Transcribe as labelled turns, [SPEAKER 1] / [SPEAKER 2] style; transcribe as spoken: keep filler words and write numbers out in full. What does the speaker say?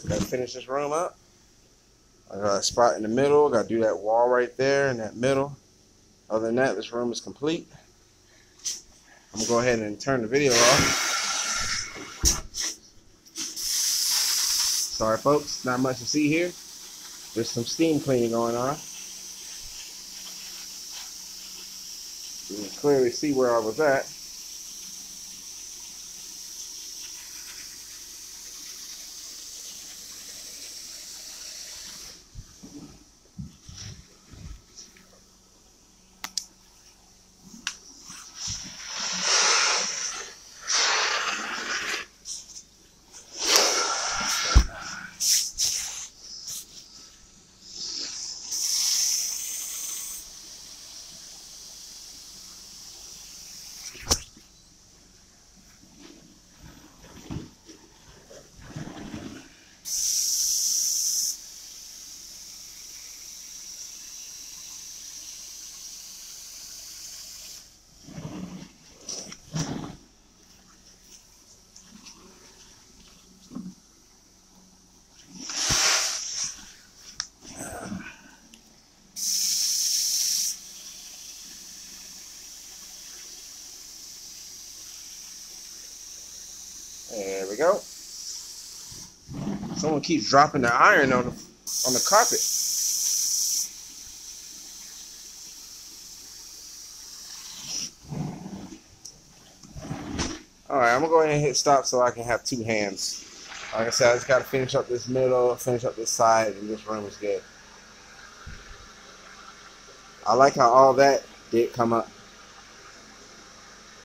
[SPEAKER 1] Gotta finish this room up. I got a spot in the middle. Gotta do that wall right there in that middle. Other than that, this room is complete. I'm gonna go ahead and turn the video off. Sorry folks, not much to see here. There's some steam cleaning going on. You can clearly see where I was at. There we go. Someone keeps dropping the iron on the on the carpet. Alright, I'm gonna go ahead and hit stop so I can have two hands. Like I said, I just gotta finish up this middle, finish up this side, and this room is good. I like how all that did come up